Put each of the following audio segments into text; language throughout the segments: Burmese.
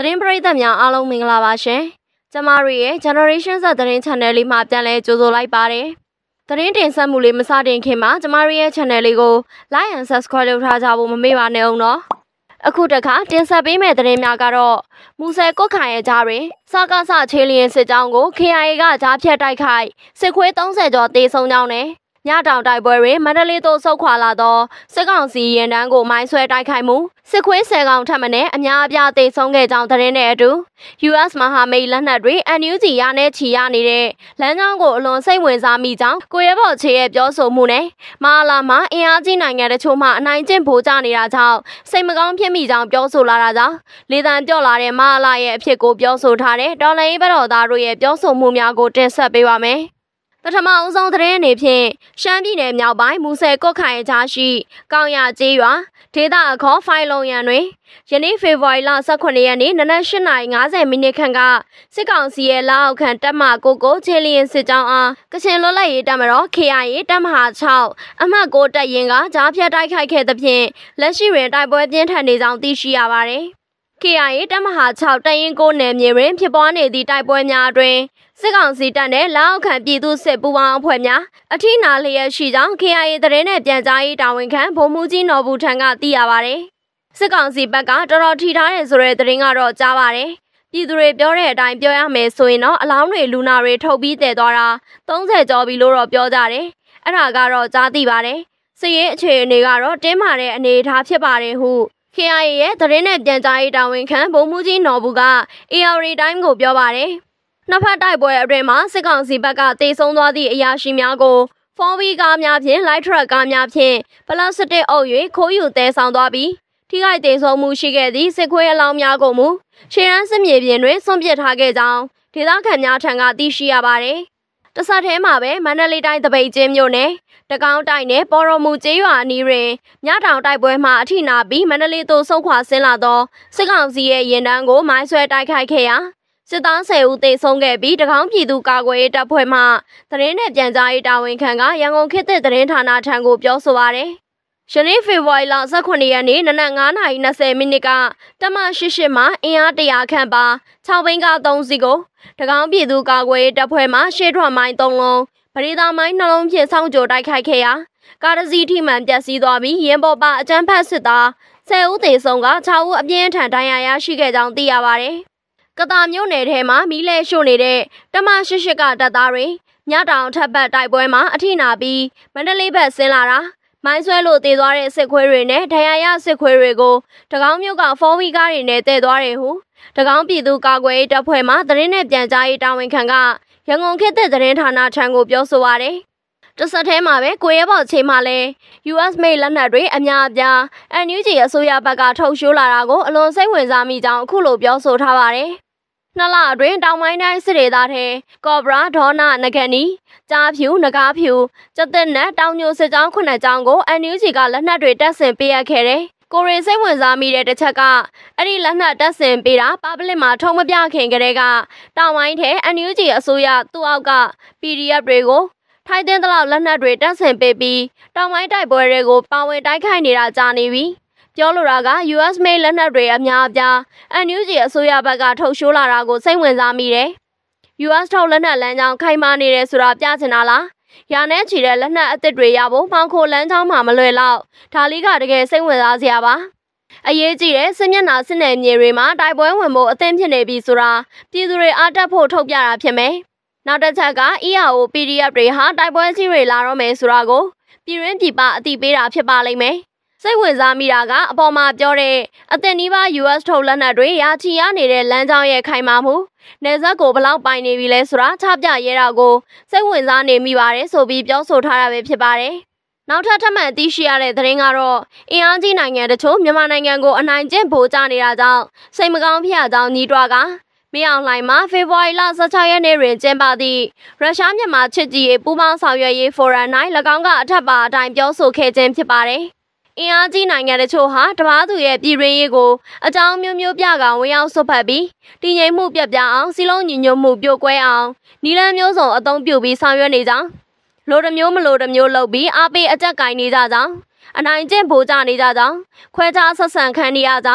သတင်းပရိသတ်များအားလုံးမင်္ဂလာပါရှင်။ကျမတို့ရဲ့ Generation Z သတင်း channel လေးမှာပြန်လည်ကြိုဆိုလိုက်ပါတယ်။သတင်းတင်ဆက်မှုလေးမစတင်ခင်မှာကျမတို့ရဲ့ channel လေးကို like and subscribe လုပ်ထားကြဖို့မမေ့ပါနဲ့အောင်နော်။အခုတခါတင်ဆက်ပေးမယ့်သတင်းများကတော့မူဆယ်ကွတ်ခိုင်ရဲ့ကြားတွင်စကားဆချေလျင်စစ်ကြောင်းကို KIA ကကြားဖြတ်တိုက်ခိုက်စစ်ခွေး30ကျော်တေဆုံးကြောင်းနဲ့ညတောင်တိုက်ပွဲတွင်မန္တလေးသို့ဆုတ်ခွာလာသောစစ်ကောင်စီရင်တန်းကိုမိုင်းဆွဲတိုက်ခိုက်မှုစစ်ခွေး10ကောင်ထပ်မံအများအပြားတေဆုံးခဲ့ကြောင်းသတင်းနဲ့အတူ US မဟာမိတ်လက်နက်တွေ NUG ရနဲ့ချီရနေတဲ့လမ်းကြောင်းကိုအလွန်စိတ်ဝင်စားမိကြောင်းကိုရဲဘော်ချေရဲ့ပြောဆိုမှုနဲ့မဟာလာမှာအင်အားကြီးနိုင်ငံတချို့မှအနိုင်ကျင့်ဗိုလ်ကျနေတာကြောင့်စိတ်မကောင်းဖြစ်မိကြောင်းပြောဆိုလာတာကြောင့်လေတံပြော့လာတဲ့မဟာလာရဲ့အဖြစ်ကိုပြောဆိုထားတဲ့တော်လှန်ရေးဘက်တော်သားတို့ရဲ့ပြောဆိုမှုများကိုတင်ဆက်ပေးပါမယ်ပထမအဆုံးသတင်းအနေဖြင့်ရှမ်းပြည်နယ်မြောက်ပိုင်းမူဆယ်ကွတ်ခိုင်ကြားရှိကောင်းရကျေးရွာဒေသအခေါ်ဖိုင်လုံရန်တွင်ယနေ့ဖေဖော်ဝါရီလ18ရက်နေ့နနက်8:50မိနစ်ခန့်ကစစ်ကောင်စီရဲ့လက်အောက်ခံတပ်မကိုချေလျင်စစ်ကြောင်းအားကချင်လွတ်လပ်ရေးတပ်မတော် KIA တပ်မဟာ6အမှတ်6တပ်ရင်းကကြားဖြတ်တိုက်ခိုက်ခဲ့သဖြင့်လက်ရှိတွင်တိုက်ပွဲပြင်းထန်နေကြောင်းသိရှိရပါသည်။ KIA တပ်မဟာ6တပ်ရင်း9နယ်မြေတွင်ဖြစ်ပွားနေသည့်တိုက်ပွဲများအတွင်းစစ်ကောင်စီတပ်နဲ့လက်အောက်ခံပြည်သူစစ်ပူးပေါင်းအဖွဲ့များအထိနာလျက်ရှိကြောင်း KIA သတင်းနဲ့ပြန်ကြားရေးတာဝန်ခံဗိုလ်မှူးကြီးနော်ဘူးထံကသိရပါတယ်။စစ်ကောင်စီဘက်ကတော်တော်ထိထားတယ်ဆိုတဲ့သတင်းကတော့ကြားပါတယ်။ပြည်သူတွေပြောတဲ့အတိုင်းပြောရမယ်ဆိုရင်တော့အလောင်းတွေလူနာတွေထုတ်ပြီးတည်သွားတာ30ကျော်ပြီလို့တော့ပြောကြတယ်။အဲ့ဒါကတော့ကြားသိပါတယ်။စစ်ရေးအခြေအနေကတော့တင်းမာတဲ့အနေအထားဖြစ်ပါတယ်ဟုKIA ရဲ့သတင်းနဲ့ပြန်ကြားရေးတာဝန်ခံဗိုလ်မှူးကြီးနော်ဘူးက AR Time ကိုပြောပါတယ်။နှစ်ဖက်တိုက်ပွဲအတွင်းမှာစစ်ကောင်စီဘက်ကတေဆုံးသွားသည့်အရာရှိများကို 4V ကားများဖြင့် Light Truck ကားများဖြင့်ပလတ်စတစ်အုပ်၍ခိုးယူတဲဆောင်သွားပြီးထိခိုက်တေဆုံးမှုရှိခဲ့သည့်စစ်ခွေးအလောင်းများကိုမူရှေ့ရန်စစ်မြေပြင်တွင်ဆွန့်ပစ်ထားခဲ့ကြောင်းဒေသခံများထံကသိရှိရပါသည်။တဆက်တည်းမှာပဲမန္တလေးတိုင်းတပိတ်ကျင်းမြို့နယ်တကောင်းတိုက်နယ်ပေါ်တော်မူကျေးရွာအနီးတွင်ညတောင်တိုက်ပွဲမှအထိနာပြီးမန္တလေးသို့ဆုတ်ခွာဆင်းလာသောစစ်ကောင်စီရဲ့ရင်တန်းကိုမိုင်းဆွဲတိုက်ခိုက်ခဲ့ရာစစ်သား10ဦးသေဆုံးခဲ့ပြီးတကောင်းပြည်သူကာကွယ်ရေးတပ်ဖွဲ့မှသတင်းနဲ့ပြန်ကြားရေးတာဝန်ခံကရန်ကုန်ခေတ်သစ်သတင်းဌာနထံကိုပြောဆိုပါရယ်။ယနေ့ဖေဖော်ဝါရီလ18ရက်နေ့နနက်9:20မိနစ်ကတမ88မှာအင်အား100ခန့်ပါ6ဘင်းကား3စီးကိုတကောင်းပြည်သူကာကွယ်ရေးတပ်ဖွဲ့မှရှေ့ထွက်မိုင်း3လုံးပရိသာမိုင်း2လုံးဖြင့်စောင့်ကြိုတိုက်ခိုက်ခဲ့ရာကားတစ်စီးထိမှန်ပျက်စီးသွားပြီးရင်ပေါ်ပါအကြမ်းဖက်စစ်သား10ဦးသေဆုံးက6ဦးအပြင်းထန်ဒဏ်ရာရရှိခဲ့ကြောင်းသိရပါရယ်။ကတာမြို့နယ်ထဲမှာမီးလဲရှို့နေတဲ့တမ88ကတပ်သားတွေညတောင်ထပ်ပတ်တိုက်ပွဲမှာအထိနာပြီးမန္တလေးဘက်ဆင်းလာတာမိုင်းဆွဲလို့တေသွားတဲ့စစ်ခွေးတွေနဲ့ဒဏ်ရာရစစ်ခွေးတွေကိုတကောင်းမြို့က 4V ကားတွေနဲ့တည်သွားတယ်ဟုတကောင်းပြည်သူကာကွယ်ရေးတပ်ဖွဲ့မှသတင်းနဲ့ပြန်ကြားရေးတာဝန်ခံကရန်ကုန်ခေတ်သစ်သတင်းဌာနထံကိုပြောဆိုပါရယ်တဆက်တည်းမှာပဲကိုရဲဘော်ချေမှလည်း US မိတ်လက်နက်တွေအများအပြား NUG အစိုးရဘက်ကထုတ်ရှိုးလာတာကိုအလွန်စိတ်ဝင်စားမိကြောင်းအခုလိုပြောဆိုထားပါတယ်နှစ်လအတွင်းတောင်ပိုင်းတိုင်းစစ်ဒေသထဲကော့ဘရာဒေါနာနဂနီကြားဖြူနဂါးဖြူကျက်သက်နဲ့တောင်ညိုစစ်ကြောင်း9ကြောင်းကို NUG ကလက်နက်တွေတပ်ဆင်ပေးရခဲ့တယ်။ကိုရီစိတ်ဝင်စားမိတဲ့တစ်ချက်ကအဲ့ဒီလက်နက်တပ်ဆင်ပေးတာပပလစ်မှာထုံမပြခင်ကတည်းကတောင်ပိုင်းထဲ NUG အစိုးရသူ့အောက်က PDF တွေကိုထိုက်တဲ့လောက်လက်နက်တွေတပ်ဆင်ပေးပြီးတောင်ပိုင်းတိုက်ပွဲတွေကိုပါဝင်တိုက်ခိုက်နေတာကြာနေပြီ။ပြောလိုတာက US မိတ်လက်နက်တွေအများအပြား NUG အစိုးရဘက်ကထုတ်ရှိုးလာတာကိုစိတ်ဝင်စားမိတယ်။ US ထုတ်လက်နက်လမ်းကြောင်းခိုင်မာနေတယ်ဆိုတာပြချင်တာလား။ရာနဲ့ချီတဲ့လက်နက်အသစ်တွေရဖို့ပေါင်ခိုလမ်းကြောင်းမှာမလွယ်တော့ဒါလေးကတကယ်စိတ်ဝင်စားစရာပါ။အရေးကြီးတဲ့စစ်မျက်နှာစစ်နယ်မြေတွေမှာတိုက်ပွဲဝင်ဖို့အသင့်ဖြစ်နေပြီဆိုတာပြည်သူတွေအားတက်ဖို့ထုတ်ပြတာဖြစ်မယ်။နောက်တစ်ချက်က EAO PDF တွေဟာတိုက်ပွဲကြီးတွေလာတော့မယ်ဆိုတာကိုပြည်ရင်းပြည်ပအသိပေးတာဖြစ်ပါလိမ့်မယ်။စိတ်ဝင်စားမိတာကအပေါ်မှာပြောတဲ့အသင်နီးပါး US ထုတ်လက်နက်တွေရာချီရနေတဲ့လမ်းကြောင်းရဲ့ခိုင်မာမှုနေဆက်ကိုဘလောက်ပိုင်နေပြီလဲဆိုတာချပြရဲတာကိုစိတ်ဝင်စားနေမိပါတယ်ဆိုပြီးပြောဆိုထားတာပဲဖြစ်ပါတယ်။နောက်ထပ်ထပ်မံသိရှိရတဲ့သတင်းကတော့အင်အားကြီးနိုင်ငံတချို့မြန်မာနိုင်ငံကိုအနိုင်ကျင့်ဗိုလ်ကျနေတာကြောင့်စိတ်မကောင်းဖြစ်ရကြောင်းညီးတွားကမင်းအောင်လှိုင်မှာဖေဖော်ဝါရီလ16ရက်နေ့တွင်ကျင်းပသည့်ရုရှားမြန်မာချစ်ကြည်ရေးပူးပေါင်းဆောင်ရွက်ရေးဖိုရမ်၌၎င်းကအထက်ပါအတိုင်းပြောဆိုခဲ့ခြင်းဖြစ်ပါတယ်။အင်အားကြီးနိုင်ငံတချို့ဟာတပားသူရဲ့ပြည်တွင်းရေးကိုအကြောင်းမျိုးမျိုးပြကဝင်ရောက်ဆွတ်ဖက်ပြီးတည်ငြိမ်မှုပြပြအောင်စီလုံးညီညွတ်မှုပြိုကွဲအောင်နီလန်းမျိုးစုံအသုံးပြုပြီးဆောင်ရွက်နေကြောင်းလိုတစ်မျိုးမလိုတစ်မျိုးလုပ်ပြီးအားပေးအကြက်ကင်နေကြကြောင်းအနိုင်ကျင့်ဗိုလ်ကျနေကြကြောင်းခွဲခြားဆက်ဆံခံနေရကြောင်း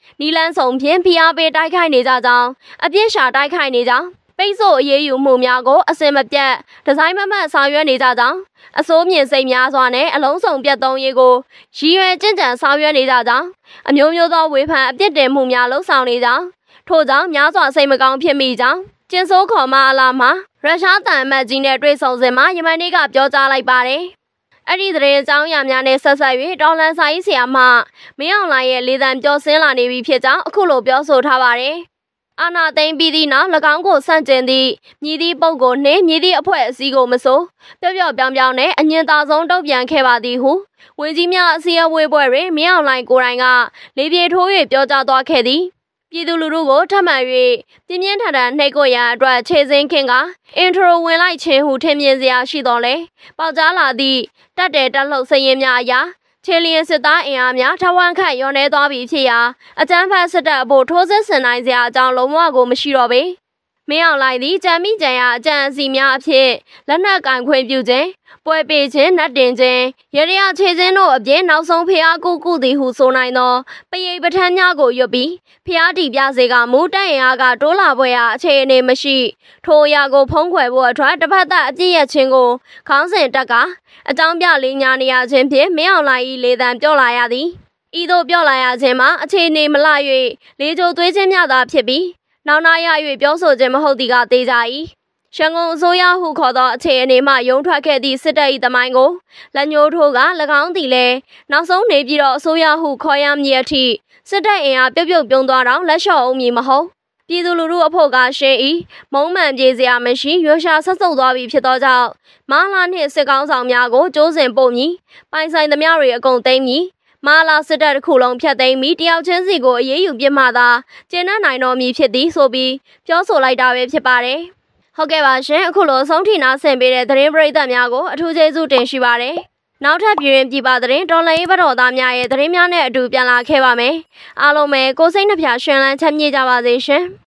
နီလန်းဆောင်ဖြင့်ဖိအားပေးတိုက်ခိုက်နေကြကြောင်းအပြစ်ရှာတိုက်ခိုက်နေကြောင်းပိတ်ဆို့အရေးယူမှုများကိုအစင်မပြတ်ဒီဇိုင်းမမတ်ဆောင်ရွက်နေကြကြောင်းအစိုးမြင့်စိတ်များစွာနဲ့အလုံးစုံပြတ်သုံးရေးကိုရည်ရွယ်ကြင်ကြံဆောင်ရွက်နေကြကြောင်းအမျိုးမျိုးသောဝေဖန်အပြစ်တင်မှုများလှုံ့ဆော်နေကြောင်းထို့ကြောင့်များစွာစိတ်မကောင်းဖြစ်မိကြောင်းကျင်းစိုးခေါ်မအလာမှာရုရှားတန်အမတ်ကြီးနဲ့တွေ့ဆုံစဉ်မှာယမန်နေ့ကပြောကြားလိုက်ပါတယ်။အဲ့ဒီသတင်းအကြောင်းအရာများနဲ့ဆက်ဆက်၍ဒေါ်လန်စာရေးဆရာမမင်းအောင်လှိုင်ရဲ့လေသံပြောဆင်းလာနေပြီဖြစ်ကြောင်းအခုလိုပြောဆိုထားပါတယ်။အာဏာသိမ်းပြီးသည့်နောက်၎င်းကိုဆန့်ကျင်သည့်မြည်သည့်ပုံကိုနှင့်မြည်သည့်အဖွဲ့အစည်းကိုမဆိုပျော့ပျော့ပြောင်းပြောင်းနဲ့အငြင်းသာဆုံးတုံ့ပြန်ခဲ့ပါသည်ဟုဝန်ကြီးများအစည်းအဝေးပွဲတွင်မင်းအောင်လှိုင်ကိုယ်တိုင်ကလေပြေထိုး၍ပြောကြားသွားခဲ့သည်ပြည်သူလူထုကိုထပ်မံ၍ပြင်းပြင်းထန်ထန်နှိပ်ကွပ်ရန်အတွက်ခြေစင်းခင်းကအင်ထရိုဝင်လိုက်ခြင်းဟုထင်မြင်စရာရှိတော်လဲပေါက်ကြားလာသည့်တက်တဲ့တက်လှုပ်စရင်များအရာချေလျင်စစ်သားအင်အားများထဝမ်းခန့်ရောနေသွားပြီဖြစ်ရာအကြမ်းဖက်စစ်တပ်အဖို့ထိုးစစ်ဆင်နိုင်စရာအကြောင်းလုံးဝကိုမရှိတော့ပေမင်းအောင်လှိုင်သည်ကြံမိကြံရအကြံအစီများအဖြစ်လက်နက်ကင်ခွင့်ပြုခြင်းပွဲပေးခြင်းနတ်တင်ခြင်းရရခြေခြင်းတို့အပြင်နောက်ဆုံးဖျားကုသည်ဟုဆိုနိုင်သောပရိပဋ္ဌာန်းများကိုရွတ်ပြီးဖျားတီပြစေကမူတက်ရင်အားကတိုးလာပွဲရာအခြေအနေမရှိထိုအရာကိုဖုံးကွယ်ဖို့အတွက်တစ်ဖက်သက်အပြည့်ရခြင်းကိုခေါင်းစဉ်တက်ကအကြောင်းပြလေးညာနေရခြင်းဖြင့်မင်းအောင်လှိုင်၏လေသံပြောလာရသည်ဤသို့ပြောလာရခြင်းမှာအခြေအနေမလှ၍လေကြိုသွေးခြင်းများသာဖြစ်ပြီးနောက်နာရ၍ပြောဆိုခြင်းမဟုတ်သည်ကသေးကြ၏ရှန်ကုန်အစိုးရဟုခေါ်သောအခြေအနေမှရုံးထွက်ခဲ့သည့်စစ်တပ်၏သမိုင်းကိုလက်ညှိုးထိုးက၎င်းသည်လည်းနောက်ဆုံးနေပြီးတော့အစိုးရဟုခေါ်ရမည်အထိစစ်တပ်အင်အားပြုတ်ပြုံသွားတော့လက်လျှော့အောင်မည်မဟုတ်ပြည်သူလူထုအဖို့ကရှင်း၏မုံမှန်ပြေစရာမရှိရွှေရှာဆက်ဆုပ်သွားပြီဖြစ်သောကြောင့်မာလာနှင့်စစ်ကောင်းဆောင်များကိုကျိုးစင်ပို့မည်ပိုင်ဆိုင်သမျှတွေအကုန်သိမ်းမည်မာလာစစ်တပ်တစ်ခုလုံးဖျက်သိမ်းပြီးတယောက်ချင်းစီကိုအရေးယူပြစ်မှသာကျင်းနှံ့နိုင်တော်မူဖြစ်သည်ဆိုပြီးပြောဆိုလိုက်တာပဲဖြစ်ပါတယ်။ဟုတ်ကဲ့ပါရှင်အခုလိုဆုံးထိနာဆင်ပေးတဲ့သတင်းပရိသတ်များကိုအထူးကျေးဇူးတင်ရှိပါတယ်။နောက်ထပ်ပြည်တွင်ပြည်ပသတင်းတော်လှန်ရေးဘက်တော်သားများရဲ့သတင်းများနဲ့အတူပြန်လာခဲ့ပါမယ်။အားလုံးပဲကိုယ်စိတ်နှဖျားရှင်လန်းချမ်းမြေ့ကြပါစေရှင်။